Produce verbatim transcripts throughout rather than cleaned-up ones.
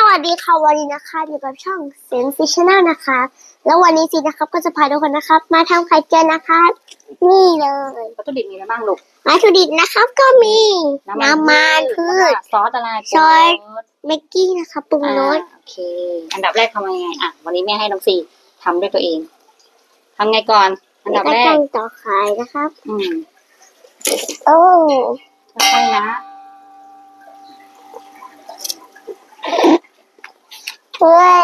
วัสดีค่ะวันนี้นะคะอยู่กับช่องเซนฟิชแนลนะคะแล้ววันนี้สินะครับก็จะพาทุกคนนะครับมาทำไข่เจียวนะคะนี่เลยวัตถุดิบมีอะไรบ้างลูกวัตถุดิบนะครับก็มีน้ำมันพืชซอสอะไรซอสแม็กกี้นะคะปรุงรสโอเคอันดับแรกทำยังไงอ่ะวันนี้แม่ให้น้องซีทำด้วยตัวเองทำไงก่อนอันดับแรกต่อไข่นะครับอืมโอ้ค่อยๆนะเฮ้ย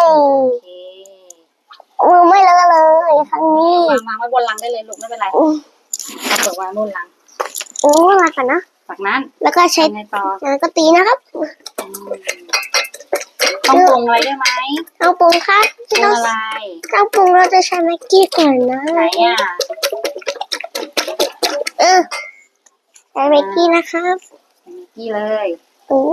มือไม่เลอะเลยครั้งนี้วางวางไว้บนลังได้เลยลูกไม่เป็นไรเอาเปิดวางนู่นลังโอ้ลังกันนะจากนั้นแล้วก็ใช้แล้วก็ตีนะครับต้องปรุงอะไรได้ไหมต้องปรุงค่ะปรุงอะไรต้องปรุงเราจะใช้แม็กกี้ก่อนนะไหนอ่ะเออใช้แม็กกี้นะครับแม็กกี้เลยโอ้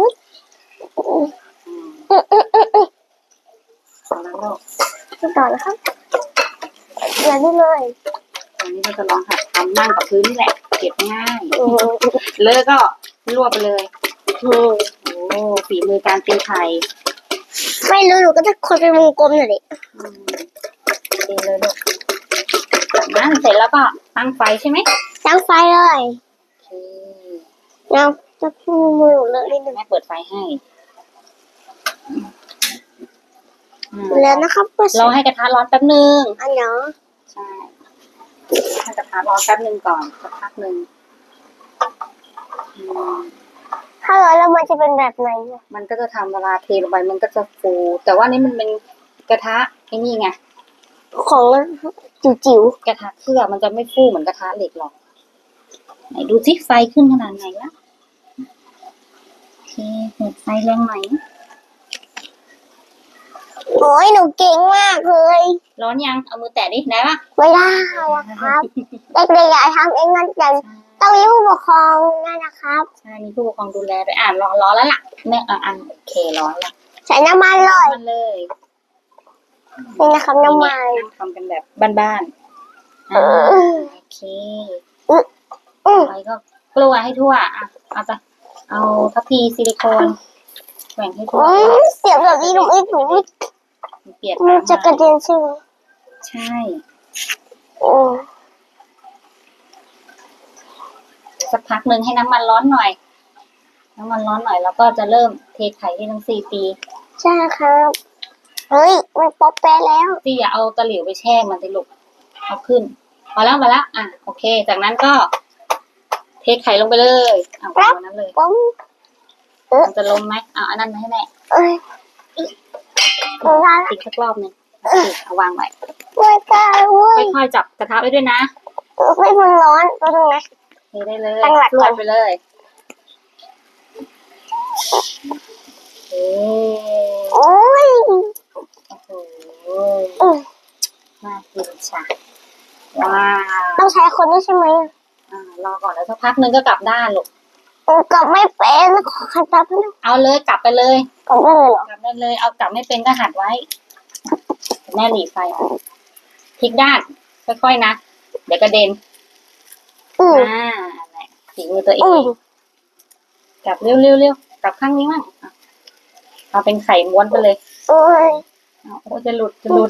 ต่อแล้วครับเดี๋ยวนี่เลยวันนี้เราจะลองหัดทำนั่งกับพื้นนี่แหละเก็บง่ายเลอะก็ลวกไปเลยโอ้โหฝีมือการตีไข่ไม่รู้หนูก็จะคนเป็นวงกลมหน่อยดิตีเลยลูกจากนั้นเสร็จแล้วก็ตั้งไฟใช่ไหมตั้งไฟเลยเราจะพูมือเลอะนิดนึงแม่เปิดไฟให้แล้วนะครับเราให้กระทะร้อนแป๊บนึงอันเนาะใช่ให้กระทะร้อนแป๊บนึงก่อนสักพักนึงถ้าร้อนแล้วมันจะเป็นแบบไหนมันก็จะทำเวลาเทลงไปมันก็จะฟูแต่ว่านี่มันเป็นกระทะไอ้นี่ไงของจิ๋วๆกระทะเครื่องมันจะไม่ฟูเหมือนกระทะเหล็กหรอกไหนดูสิไฟขึ้นขนาดไหนละโอเคเปิดไฟแรงหน่อยโอ้ยหนูเก่งมากเลยร้อนยังเอามือแตะดิได้ปะไม่ได้ครับเด็กๆอย่าทำเองนั่นจะต้องมีผู้ปกครองนั่นนะครับใช่มีผู้ปกครองดูแลด้วยอ่านร้อนร้อนแล้วล่ะแม่อ่านโอเคร้อนละใส่น้ำมันเลยมันเลยนี่นะครับน้ำมันทำกันแบบบ้านๆโอเคไปก็กลัวให้ทั่วอ่ะเอาจะเอาทัพพีซิลิโคนแหว่งให้ทั่วเสียงแบบนี้หนูไม่หนูไม่เปียกมันจะกระเด็นใช่ไหมใช่สักพักหนึ่งให้น้ำมันร้อนหน่อยน้ำมันร้อนหน่อยแล้วก็จะเริ่มเทไข่ให้ทั้งสี่ตีใช่ครับเฮ้ยมันป๊อปแปะแล้วตีอย่าเอาตะหลิวไปแช่มันสิลูกเอาขึ้นพอแล้วมาแล้วอ่ะโอเคจากนั้นก็เทไข่ลงไปเลยเอาไปนั้นเลยมันจะลมไหมเอาอันนั้นมาให้แม่ติดสักรอบนึงเอาวางไว้ค่อยๆจับกระทะไว้ด้วยนะไม่มันร้อนก็ดูนะเทได้เลยลวกไปเลยโอ้ยโอ้โหน่ากินช่ะว้าวต้องใช้คนด้วยใช่ไหมอ่ารอก่อนแล้วสักพักนึงก็กลับด้านลูกกลับไม่เป็นขอขัดจับเอาเลยกลับไปเลยกลับได้เลยเหรอกลับได้เลยเอากลับไม่เป็นก็หัดไว้แม่หลีไฟพลิกด้านค่อยๆนะเดี๋ยวกระเด็นอ่าฝีมือตัวเองกลับเร็วๆเร็วกลับข้างนี้มั่งเอาเป็นไข่ม้วนไปเลยโอ้ยโอ้จะหลุดจะหลุด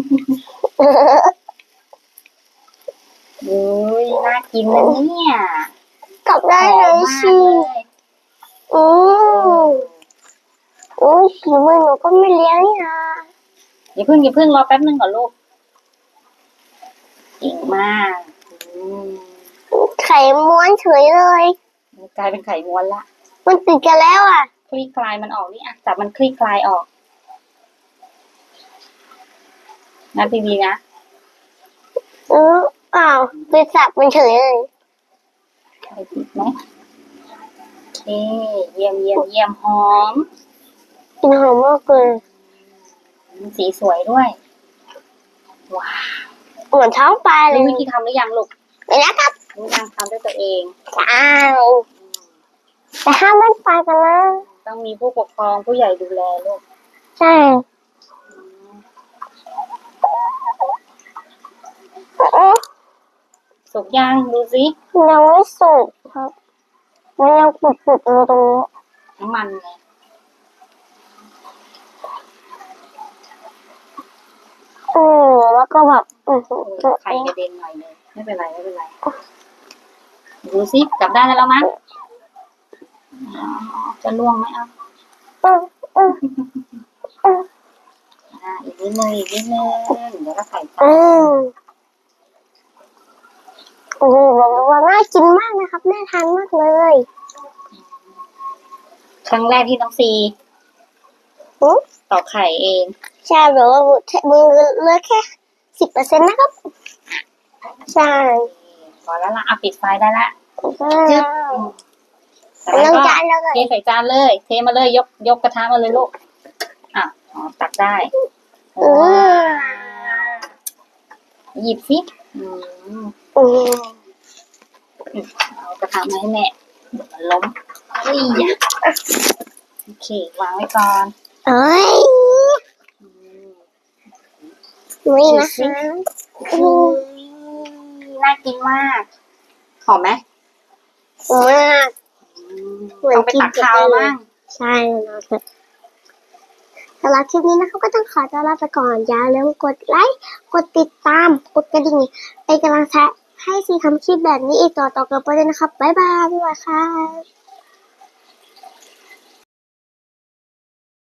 อุ้ยน่ากินนะเนี่ยกลับได้เลยสิอือโอ้ยฝีมือหนูก็ไม่เลี้ยงนะอย่าเพิ่งอย่าเพิ่งรอแป๊บนึงก่อนลูกเก่งมากไข่ม้วนเฉยเลยกลายเป็นไข่ม้วนละมันติดกันแล้วอ่ะคลี่คลายมันออกนี่อ่ะจับมันคลี่คลายออกนับดีๆนะเอออ้าวไปสับมันเฉยเลยใครติดไหมโอเคเยี่ยมเยี่ยมเยี่ยมหอมหอมมากเลยสีสวยด้วยว้าวเหมือนท้องปลาเลยรู้วิธีทำหรือยังลูกไม่นะครับรู้ยังทำด้วยตัวเองใช่แต่ห้ามเล่นไฟกันนะต้องมีผู้ปกครองผู้ใหญ่ดูแลลูกใช่สุกยังดูสิยังไม่สุกครับมันยังปุดๆอยู่ตรงนี้น้ำมันไงอืมแล้วก็แบบอือหือโอ้ยไข่กระเด็นหน่อยเลยไม่เป็นไรไม่เป็นไรดูสิกลับด้านได้แล้วมั้งอ๋อจะล่วงไหมเอาอืมอืมอืมอ่าอีกนิดนึงอีกนิดนึงเดี๋ยวก็ใส่จาอืนมโอ้โหบอกเลยว่าน่ากินมากนะครับน่าทานมากเลยครั้งแรกที่น้องซีอืมตอกไข่เองใช่แบบว่ามือเหลือแค่สิบเปอร์เซ็นต์นะครับใช่พอแล้วล่ะเอาปิดไฟได้ละใช่จากนั้นลงก็จานแล้วเลเทยใส่จานเลย เทมาเลยยกยกกระทะมาเลยลูกอ่ะอ๋อตักได้อืว้าม หยิบสิอืมอืมเอากระทะมาให้แม่เดี๋ยวมันล้มเฮ้ยโอเควางไว้ก่อนเอ้ยอืมนี่นะคะอืมน่ากินมากหอมไหมมากอืมต้องไปตักข้าวบ้างใช่แล้วค่ะสำหรับคลิปนี้นะคะก็ต้องขอตัวลาไปก่อนอย่าลืมกดไลค์กดติดตามกดกระดิ่งเป็นกำลังใจให้ซีทำคลิปแบบนี้อีกต่อต่อกันไปเลยนะครับบ๊ายบายบ๊ายบายค่ะ